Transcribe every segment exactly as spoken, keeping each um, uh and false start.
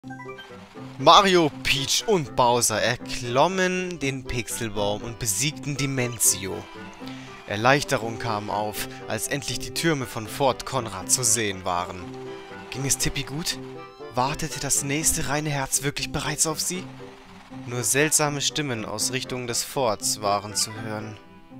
Mario, Peach und Bowser erklommen den Pixelbaum und besiegten Dimentio. Erleichterung kam auf, als endlich die Türme von Fort Conrad zu sehen waren. Ging es Tippi gut? Wartete das nächste reine Herz wirklich bereits auf sie? Nur seltsame Stimmen aus Richtung des Forts waren zu hören.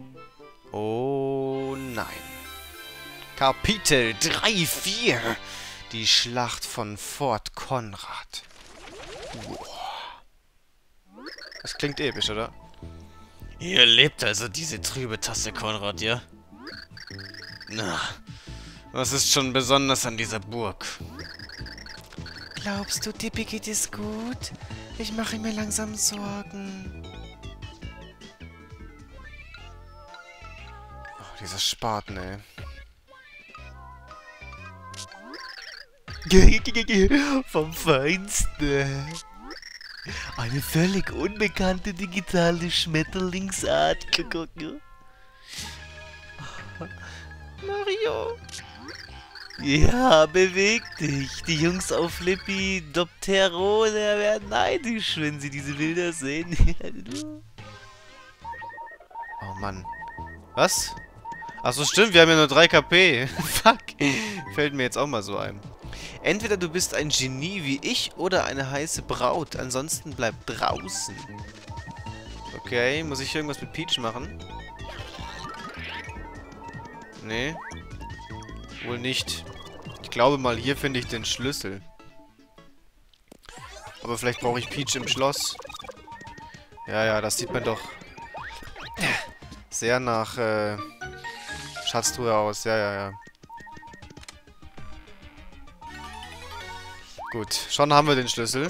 Oh nein. Kapitel drei vier. Die Schlacht von Fort Conrad. Boah. Das klingt episch, oder? Hier lebt also diese trübe Tasse Konrad, ja? Na, was ist schon besonders an dieser Burg? Glaubst du, Tippi geht es gut? Ich mache mir langsam Sorgen. Oh, dieser Spaten, ey. Vom Feinsten. Eine völlig unbekannte digitale Schmetterlingsart. Mario. Ja, beweg dich. Die Jungs auf Lepidopterone werden neidisch, wenn sie diese Bilder sehen. Oh Mann. Was? Achso, stimmt, wir haben ja nur drei K P. Fuck. Fällt mir jetzt auch mal so ein. Entweder du bist ein Genie wie ich oder eine heiße Braut. Ansonsten bleib draußen. Okay, muss ich irgendwas mit Peach machen? Nee. Wohl nicht. Ich glaube mal, hier finde ich den Schlüssel. Aber vielleicht brauche ich Peach im Schloss. Ja, ja, das sieht man doch sehr nach äh, Schatztruhe aus. Ja, ja, ja. Gut, schon haben wir den Schlüssel.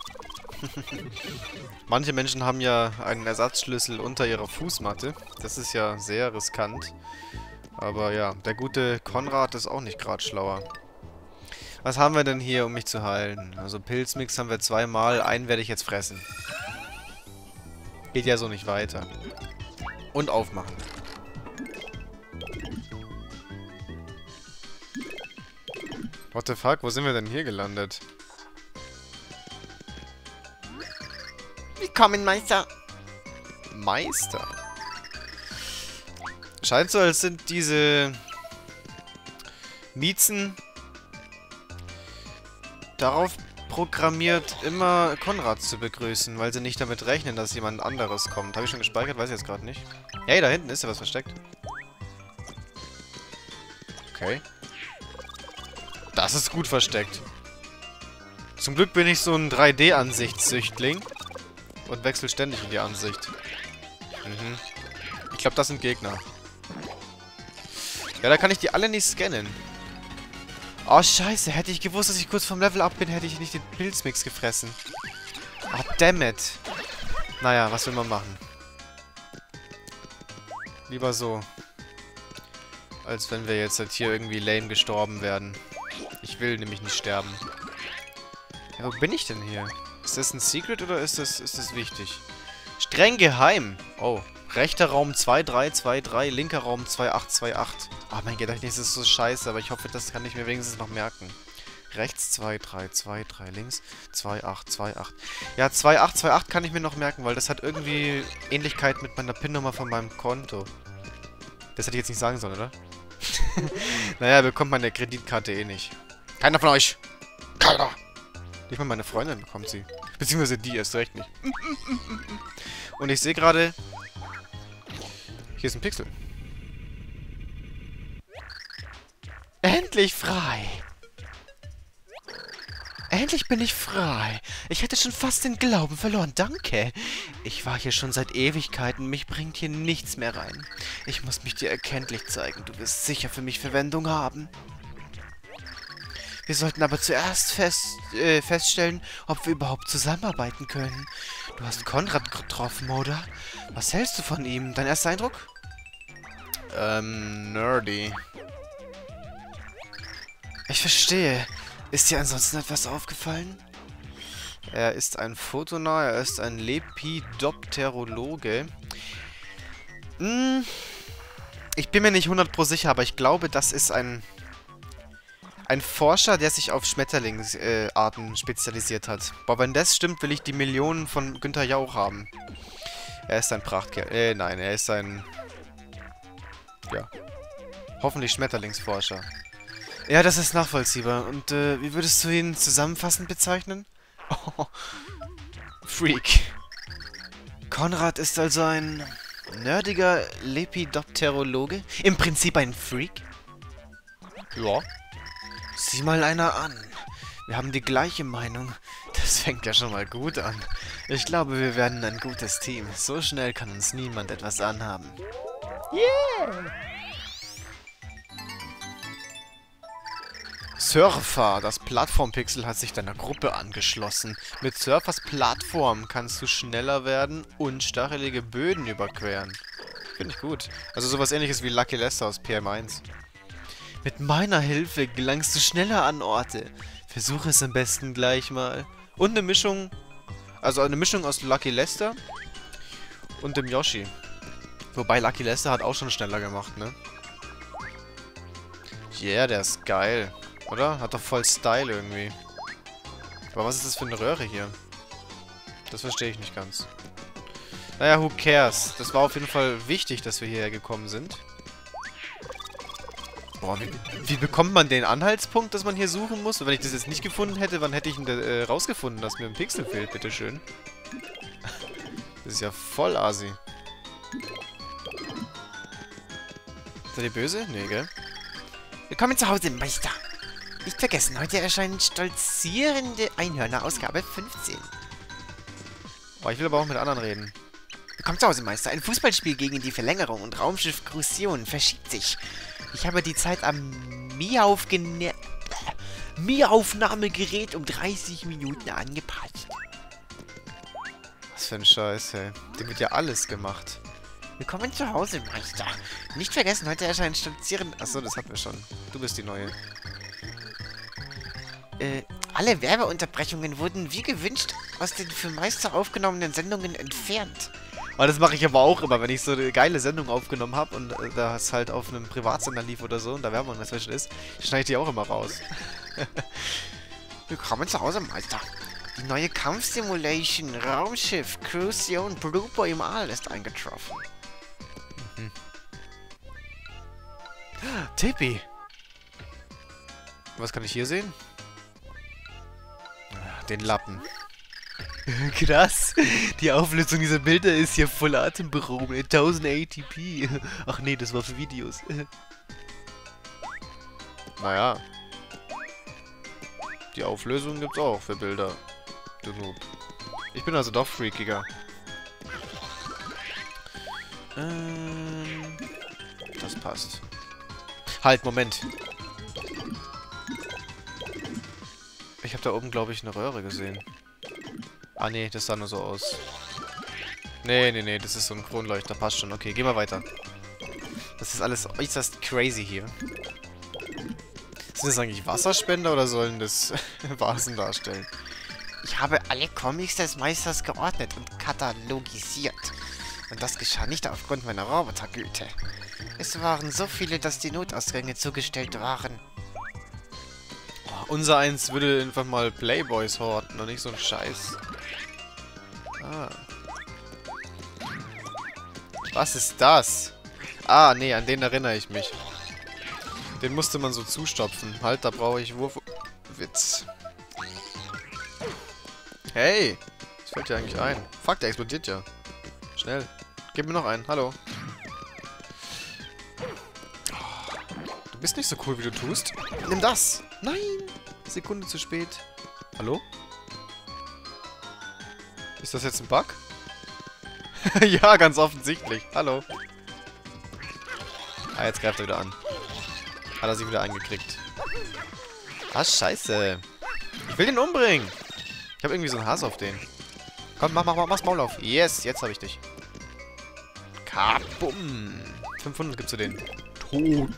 Manche Menschen haben ja einen Ersatzschlüssel unter ihrer Fußmatte. Das ist ja sehr riskant. Aber ja, der gute Konrad ist auch nicht gerade schlauer. Was haben wir denn hier, um mich zu heilen? Also Pilzmix haben wir zweimal. Einen werde ich jetzt fressen. Geht ja so nicht weiter. Und aufmachen. What the fuck? Wo sind wir denn hier gelandet? Willkommen, Meister. Meister? Scheint so, als sind diese Miezen darauf programmiert, immer Konrad zu begrüßen, weil sie nicht damit rechnen, dass jemand anderes kommt. Habe ich schon gespeichert? Weiß ich jetzt gerade nicht. Hey, da hinten ist ja was versteckt. Okay. Das ist gut versteckt. Zum Glück bin ich so ein drei D-Ansichtssüchtling und wechsle ständig in die Ansicht. Mhm. Ich glaube, das sind Gegner. Ja, da kann ich die alle nicht scannen. Oh, scheiße. Hätte ich gewusst, dass ich kurz vom Level up bin, hätte ich nicht den Pilzmix gefressen. Ah, oh, dammit. Naja, was will man machen? Lieber so. Als wenn wir jetzt halt hier irgendwie lame gestorben werden. Ich will nämlich nicht sterben. Ja, wo bin ich denn hier? Ist das ein Secret oder ist das, ist das wichtig? Streng geheim. Oh. Rechter Raum zwei drei zwei drei, linker Raum zwei acht zwei acht. Ah, mein Gedächtnis ist so scheiße, aber ich hoffe, das kann ich mir wenigstens noch merken. Rechts zwei drei zwei drei, links zwei acht zwei acht. Ja, zwei acht zwei acht kann ich mir noch merken, weil das hat irgendwie Ähnlichkeit mit meiner PIN-Nummer von meinem Konto. Das hätte ich jetzt nicht sagen sollen, oder? Naja, bekommt meine Kreditkarte eh nicht. Keiner von euch! Keiner! Nicht mal meine Freundin bekommt sie. Beziehungsweise die erst recht nicht. Und ich sehe gerade... Hier ist ein Pixel. Endlich frei! Endlich bin ich frei. Ich hätte schon fast den Glauben verloren. Danke. Ich war hier schon seit Ewigkeiten. Mich bringt hier nichts mehr rein. Ich muss mich dir erkenntlich zeigen. Du wirst sicher für mich Verwendung haben. Wir sollten aber zuerst fest, äh, feststellen, ob wir überhaupt zusammenarbeiten können. Du hast Konrad getroffen, oder? Was hältst du von ihm? Dein erster Eindruck? Ähm, nerdy. Ich verstehe. Ist dir ansonsten etwas aufgefallen? Er ist ein Fotonah, er ist ein Lepidopterologe. Hm, ich bin mir nicht hundert Prozent sicher, aber ich glaube, das ist ein Ein Forscher, der sich auf Schmetterlingsarten äh, spezialisiert hat. Boah, wenn das stimmt, will ich die Millionen von Günther Jauch haben. Er ist ein Prachtkerl. Äh, nein, er ist ein... Ja. Hoffentlich Schmetterlingsforscher. Ja, das ist nachvollziehbar. Und, äh, wie würdest du ihn zusammenfassend bezeichnen? Oh, Freak. Konrad ist also ein nerdiger Lepidopterologe? Im Prinzip ein Freak? Ja. Sieh mal einer an. Wir haben die gleiche Meinung. Das fängt ja schon mal gut an. Ich glaube, wir werden ein gutes Team. So schnell kann uns niemand etwas anhaben. Yeah! Surfer, das Plattformpixel hat sich deiner Gruppe angeschlossen. Mit Surfers Plattform kannst du schneller werden und stachelige Böden überqueren. Finde ich gut. Also sowas ähnliches wie Lucky Lester aus P M eins. Mit meiner Hilfe gelangst du schneller an Orte. Versuche es am besten gleich mal. Und eine Mischung, also eine Mischung aus Lucky Lester und dem Yoshi. Wobei Lucky Lester hat auch schon schneller gemacht, ne? Yeah, der ist geil. Oder? Hat doch voll Style irgendwie. Aber was ist das für eine Röhre hier? Das verstehe ich nicht ganz. Naja, who cares? Das war auf jeden Fall wichtig, dass wir hierher gekommen sind. Boah, wie, wie bekommt man den Anhaltspunkt, dass man hier suchen muss? Und wenn ich das jetzt nicht gefunden hätte, wann hätte ich denn äh, rausgefunden, dass mir ein Pixel fehlt? Bitteschön. Das ist ja voll asi. Ist der böse? Nee, gell? Willkommen zu Hause, Meister. Nicht vergessen, heute erscheinen stolzierende Einhörner, Ausgabe fünfzehn. Oh, ich will aber auch mit anderen reden. Willkommen zu Hause, Meister. Ein Fußballspiel gegen die Verlängerung und Raumschiff Crucion verschiebt sich. Ich habe die Zeit am Miaufgene- Miaufnahmegerät um dreißig Minuten angepasst. Was für ein Scheiß, ey. Dem wird ja alles gemacht. Willkommen zu Hause, Meister. Nicht vergessen, heute erscheinen stolzierende... Achso, das hatten wir schon. Du bist die Neue. Äh, alle Werbeunterbrechungen wurden wie gewünscht aus den für Meister aufgenommenen Sendungen entfernt. Oh, das mache ich aber auch immer, wenn ich so eine geile Sendung aufgenommen habe und äh, das halt auf einem Privatsender lief oder so und da Werbung dazwischen ist, schneide ich die auch immer raus. Willkommen zu Hause, Meister. Die neue Kampfsimulation Raumschiff Crucion Blooper im All ist eingetroffen. Mhm. Tippi! Was kann ich hier sehen? Den Lappen. Krass. Die Auflösung dieser Bilder ist hier voll atemberaubend. tausendachtzig p. Ach nee, das war für Videos. Naja. Die Auflösung gibt's auch für Bilder. Du Noob. Ich bin also doch freakiger. Ähm, das passt. Halt, Moment. Ich habe da oben, glaube ich, eine Röhre gesehen. Ah, nee, das sah nur so aus. Nee, nee, nee, das ist so ein Kronleuchter. Passt schon. Okay, gehen wir weiter. Das ist alles äußerst crazy hier. Sind das eigentlich Wasserspender oder sollen das Vasen darstellen? Ich habe alle Comics des Meisters geordnet und katalogisiert. Und das geschah nicht aufgrund meiner Robotergüte. Es waren so viele, dass die Notausgänge zugestellt waren. Unser Eins würde einfach mal Playboys horten und nicht so ein Scheiß. Ah. Was ist das? Ah, nee, an den erinnere ich mich. Den musste man so zustopfen. Halt, da brauche ich Wurf... Witz. Hey! Was fällt dir eigentlich ein? Fuck, der explodiert ja. Schnell. Gib mir noch einen. Hallo. Du bist nicht so cool, wie du tust. Nimm das! Nein! Sekunde zu spät. Hallo? Ist das jetzt ein Bug? Ja, ganz offensichtlich. Hallo. Ah, jetzt greift er wieder an. Hat er sich wieder eingekriegt. Ah, scheiße. Ich will den umbringen. Ich habe irgendwie so einen Hass auf den. Komm, mach, mach, mach, mach's Maul auf. Yes, jetzt habe ich dich. Kabum. fünfhundert gibst du den. Tot.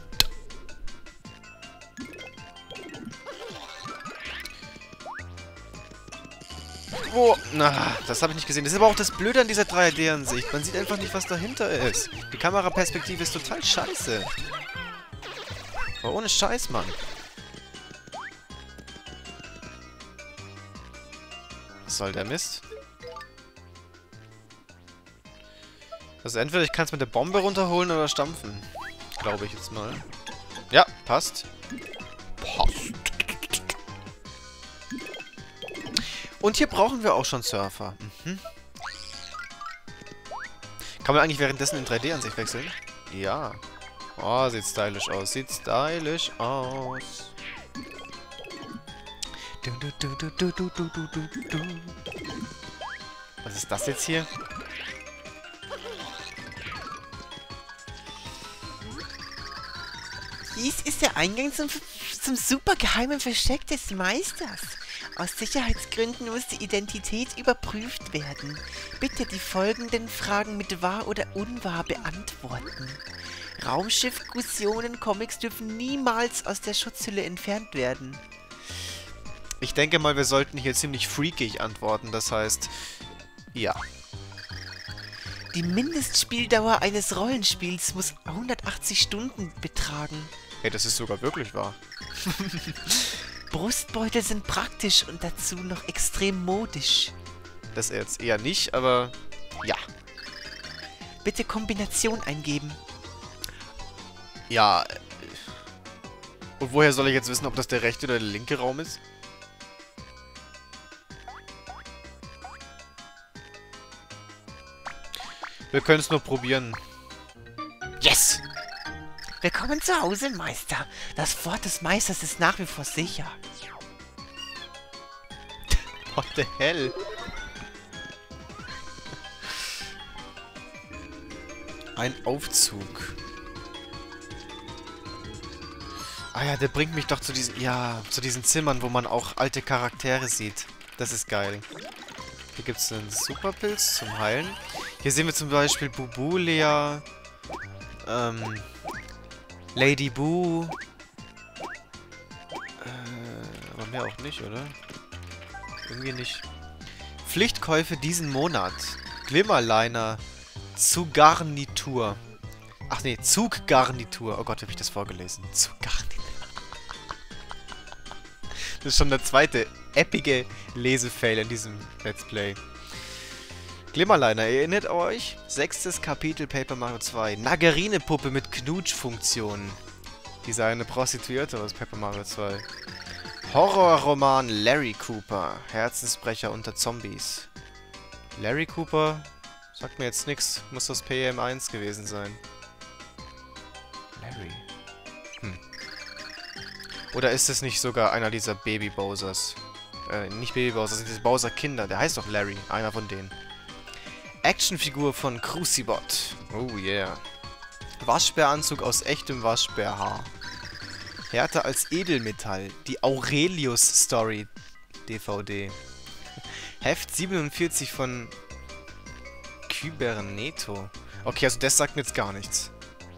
Wo? Na, das habe ich nicht gesehen. Das ist aber auch das Blöde an dieser drei D-Ansicht. Man sieht einfach nicht, was dahinter ist. Die Kameraperspektive ist total scheiße. Aber ohne Scheiß, Mann. Was soll der Mist? Also entweder ich kann es mit der Bombe runterholen oder stampfen. Glaube ich jetzt mal. Ja, passt. Passt. Und hier brauchen wir auch schon Surfer. Mhm. Kann man eigentlich währenddessen in drei D-Ansicht wechseln? Ja. Oh, sieht stylisch aus. Sieht stylisch aus. Du, du, du, du, du, du, du, du, du. Was ist das jetzt hier? Dies ist der Eingang zum, zum supergeheimen Versteck des Meisters. Aus Sicherheitsgründen muss die Identität überprüft werden. Bitte die folgenden Fragen mit wahr oder unwahr beantworten. Raumschiff-Fusionen, Comics dürfen niemals aus der Schutzhülle entfernt werden. Ich denke mal, wir sollten hier ziemlich freakig antworten. Das heißt, ja. Die Mindestspieldauer eines Rollenspiels muss hundertachtzig Stunden betragen. Hey, das ist sogar wirklich wahr. Brustbeutel sind praktisch und dazu noch extrem modisch. Das jetzt eher nicht, aber ja. Bitte Kombination eingeben. Ja. Und woher soll ich jetzt wissen, ob das der rechte oder der linke Raum ist? Wir können es nur probieren. Yes! Willkommen zu Hause, Meister. Das Fort des Meisters ist nach wie vor sicher. What the hell? Ein Aufzug. Ah ja, der bringt mich doch zu diesen... Ja, zu diesen Zimmern, wo man auch alte Charaktere sieht. Das ist geil. Hier gibt es einen Superpilz zum Heilen. Hier sehen wir zum Beispiel Bubulia, ähm, Lady Boo. Äh, aber mehr auch nicht, oder? Irgendwie nicht. Pflichtkäufe diesen Monat. Glimmerliner. Zugarnitur. Ach nee, Zuggarnitur. Oh Gott, habe ich das vorgelesen. Zuggarnitur. Das ist schon der zweite epische Lesefail in diesem Let's Play. Glimmerliner, erinnert euch? Sechstes Kapitel Paper Mario zwei. Nagerine-Puppe mit Knutsch-Funktion. Die sei eine Prostituierte aus Paper Mario zwei. Horrorroman Larry Cooper. Herzensbrecher unter Zombies. Larry Cooper? Sagt mir jetzt nichts. Muss das P M eins gewesen sein. Larry. Hm. Oder ist es nicht sogar einer dieser Baby-Bowsers? Äh, nicht Baby-Bowser, das sind diese Bowser-Kinder. Der heißt doch Larry. Einer von denen. Actionfigur von Crucibot. Oh yeah. Waschbäranzug aus echtem Waschbärhaar. Härter als Edelmetall. Die Aurelius-Story D V D. Heft siebenundvierzig von Kyberneto. Okay, also das sagt mir jetzt gar nichts.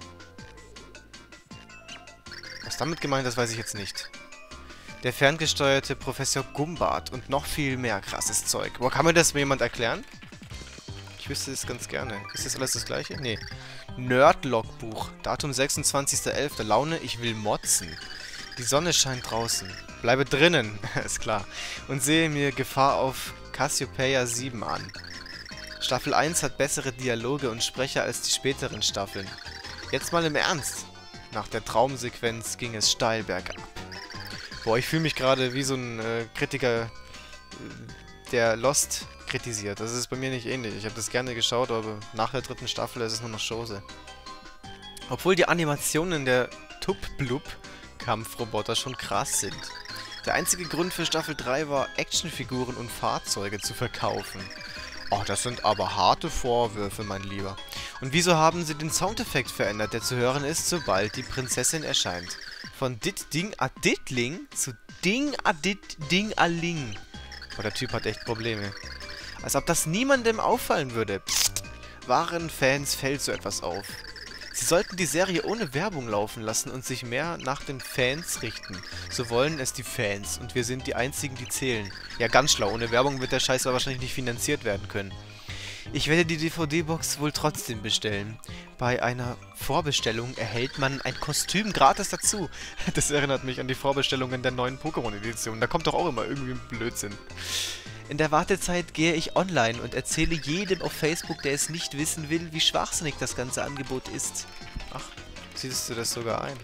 Was damit gemeint ist, weiß ich jetzt nicht. Der ferngesteuerte Professor Gumbart und noch viel mehr krasses Zeug. Boah, kann mir das mir jemand erklären? Ich wüsste es ganz gerne. Ist das alles das gleiche? Nee. Nerd-Logbuch. Datum sechsundzwanzigster elfter Laune, ich will motzen. Die Sonne scheint draußen. Bleibe drinnen, ist klar. Und sehe mir Gefahr auf Cassiopeia sieben an. Staffel eins hat bessere Dialoge und Sprecher als die späteren Staffeln. Jetzt mal im Ernst. Nach der Traumsequenz ging es steil bergab. Boah, ich fühle mich gerade wie so ein äh, Kritiker, der Lost kritisiert. Das ist bei mir nicht ähnlich. Ich habe das gerne geschaut, aber nach der dritten Staffel ist es nur noch Chose. Obwohl die Animationen der Tup-Blub-Kampfroboter schon krass sind. Der einzige Grund für Staffel drei war, Actionfiguren und Fahrzeuge zu verkaufen. Oh, das sind aber harte Vorwürfe, mein Lieber. Und wieso haben sie den Soundeffekt verändert, der zu hören ist, sobald die Prinzessin erscheint? Von Dit Ding a Ditling zu Ding a Dit Ding a Ling. Oh, der Typ hat echt Probleme. Als ob das niemandem auffallen würde. Psst. Wahren Fans fällt so etwas auf. Sie sollten die Serie ohne Werbung laufen lassen und sich mehr nach den Fans richten. So wollen es die Fans und wir sind die einzigen, die zählen. Ja, ganz schlau. Ohne Werbung wird der Scheiß wahrscheinlich nicht finanziert werden können. Ich werde die D V D-Box wohl trotzdem bestellen. Bei einer Vorbestellung erhält man ein Kostüm gratis dazu. Das erinnert mich an die Vorbestellungen der neuen Pokémon-Edition. Da kommt doch auch immer irgendwie ein Blödsinn. In der Wartezeit gehe ich online und erzähle jedem auf Facebook, der es nicht wissen will, wie schwachsinnig das ganze Angebot ist. Ach, siehst du das sogar ein?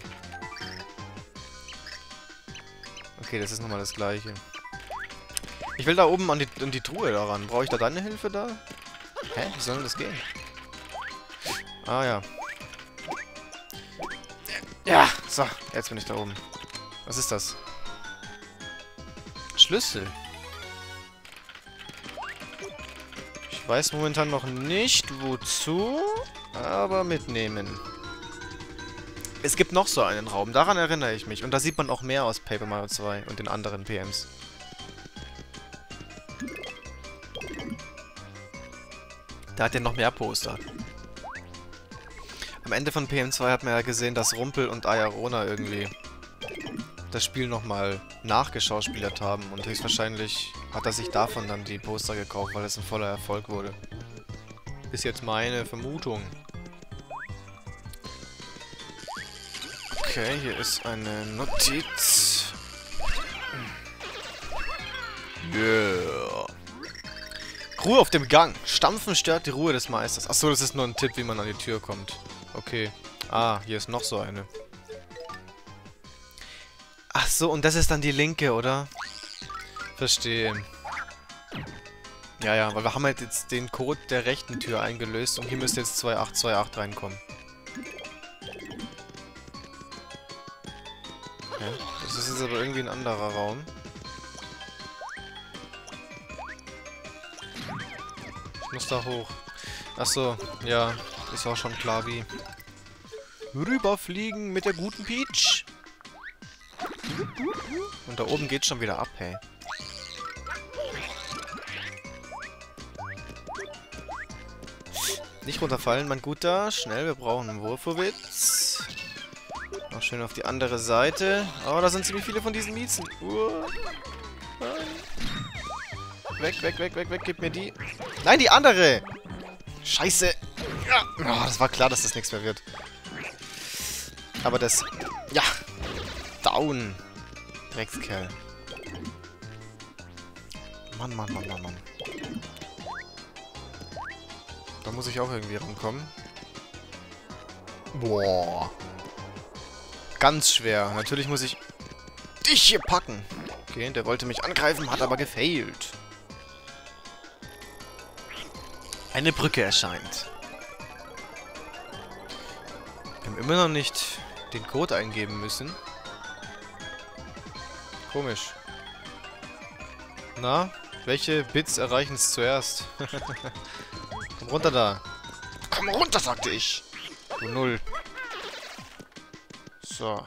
Okay, das ist nochmal das Gleiche. Ich will da oben an die, an die Truhe daran. Brauche ich da deine Hilfe da? Hä? Wie soll denn das gehen? Ah, ja. Ja, so. Jetzt bin ich da oben. Was ist das? Schlüssel. Ich weiß momentan noch nicht, wozu, aber mitnehmen. Es gibt noch so einen Raum, daran erinnere ich mich. Und da sieht man auch mehr aus Paper Mario zwei und den anderen P Ms. Da hat er noch mehr Poster. Am Ende von P M zwei hat man ja gesehen, dass Rumpel und Aarona irgendwie das Spiel nochmal nachgeschauspielert haben. Und höchstwahrscheinlich hat er sich davon dann die Poster gekauft, weil es ein voller Erfolg wurde. Ist jetzt meine Vermutung. Okay, hier ist eine Notiz. Yeah. Ruhe auf dem Gang. Stampfen stört die Ruhe des Meisters. Achso, das ist nur ein Tipp, wie man an die Tür kommt. Okay. Ah, hier ist noch so eine. Ach so, und das ist dann die linke, oder? Verstehe. Ja, ja, weil wir haben halt jetzt den Code der rechten Tür eingelöst und hier müsste jetzt zwei acht zwei acht reinkommen. Ja, das ist jetzt aber irgendwie ein anderer Raum. Ich muss da hoch. Achso, ja, ist auch schon klar wie. Rüberfliegen mit der guten Peach. Und da oben geht's schon wieder ab, hey. Nicht runterfallen, mein Guter. Schnell, wir brauchen einen Wurfowitz. Noch schön auf die andere Seite. Oh, da sind ziemlich viele von diesen Miezen. Uh. Weg, weg, weg, weg, weg. Gib mir die. Nein, die andere! Scheiße. Ja. Oh, das war klar, dass das nichts mehr wird. Aber das... Ja. Down. Dreckskerl. Mann, Mann, Mann, Mann, Mann. Da muss ich auch irgendwie rankommen. Boah. Ganz schwer. Natürlich muss ich dich hier packen. Okay, der wollte mich angreifen, hat aber gefailt. Eine Brücke erscheint. Wir haben immer noch nicht den Code eingeben müssen. Komisch. Na, welche Bits erreichen es zuerst? Komm runter da. Komm runter, sagte ich. Du Null. So.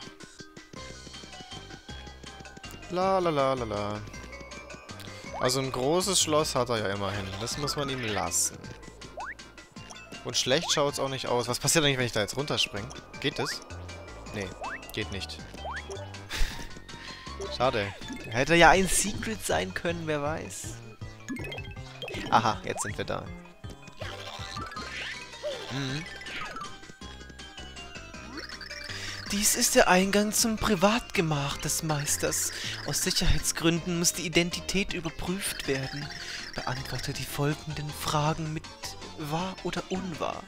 La la la la la. Also ein großes Schloss hat er ja immerhin. Das muss man ihm lassen. Und schlecht schaut es auch nicht aus. Was passiert eigentlich, wenn ich da jetzt runterspringe? Geht das? Nee, geht nicht. Schade. Hätte ja ein Secret sein können, wer weiß. Aha, jetzt sind wir da. Mhm. Dies ist der Eingang zum Privatgemach des Meisters. Aus Sicherheitsgründen muss die Identität überprüft werden. Beantworte die folgenden Fragen mit wahr oder unwahr.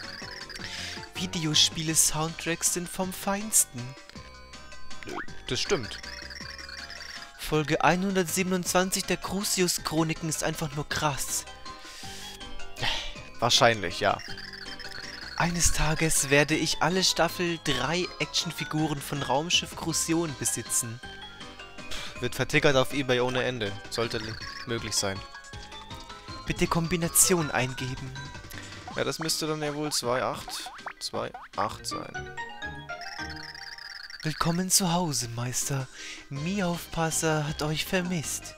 Videospiele-Soundtracks sind vom Feinsten. Das stimmt. Folge hundertsiebenundzwanzig der Crucius-Chroniken ist einfach nur krass. Wahrscheinlich, ja. Eines Tages werde ich alle Staffel drei Actionfiguren von Raumschiff Crucion besitzen. Pff, wird vertickert auf eBay ohne Ende. Sollte möglich sein. Bitte Kombination eingeben. Ja, das müsste dann ja wohl zwei acht zwei acht sein. Willkommen zu Hause, Meister. Mii-Aufpasser hat euch vermisst.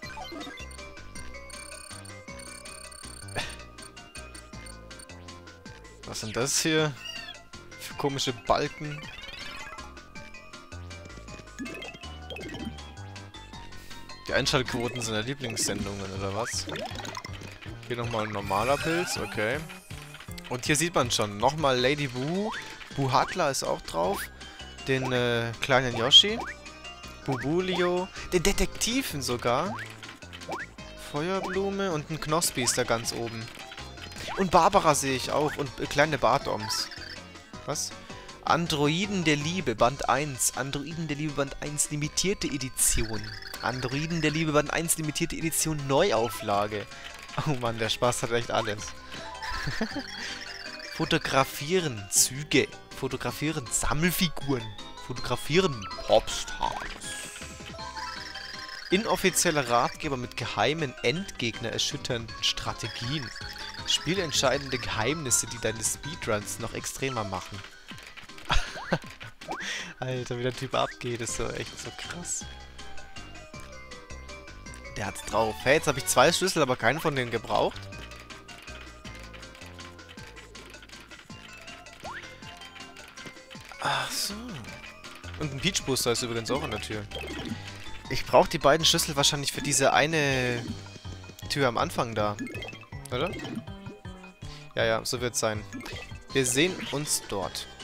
Was sind das hier für komische Balken? Die Einschaltquoten sind ja Lieblingssendungen, oder was? Hier nochmal ein normaler Pilz, okay. Und hier sieht man schon, nochmal Lady Boo. Buhatla ist auch drauf. Den äh, kleinen Yoshi. Bubulio. Den Detektiven sogar. Feuerblume und ein Knospi ist da ganz oben. Und Barbara sehe ich auch und äh, kleine Bartoms. Was? Androiden der Liebe, Band eins. Androiden der Liebe, Band eins, limitierte Edition. Androiden der Liebe, Band eins, limitierte Edition, Neuauflage. Oh Mann, der Spaß hat echt alles. Fotografieren, Züge. Fotografieren, Sammelfiguren. Fotografieren, Popstars. Inoffizieller Ratgeber mit geheimen, Endgegner erschütternden Strategien. Spielentscheidende Geheimnisse, die deine Speedruns noch extremer machen. Alter, wie der Typ abgeht, ist so echt so krass. Der hat's drauf. Hey, jetzt habe ich zwei Schlüssel, aber keinen von denen gebraucht. Ach so. Und ein Peach Booster ist übrigens auch an der Tür. Ich brauche die beiden Schlüssel wahrscheinlich für diese eine Tür am Anfang da. Oder? Ja, ja, so wird's sein. Wir sehen uns dort.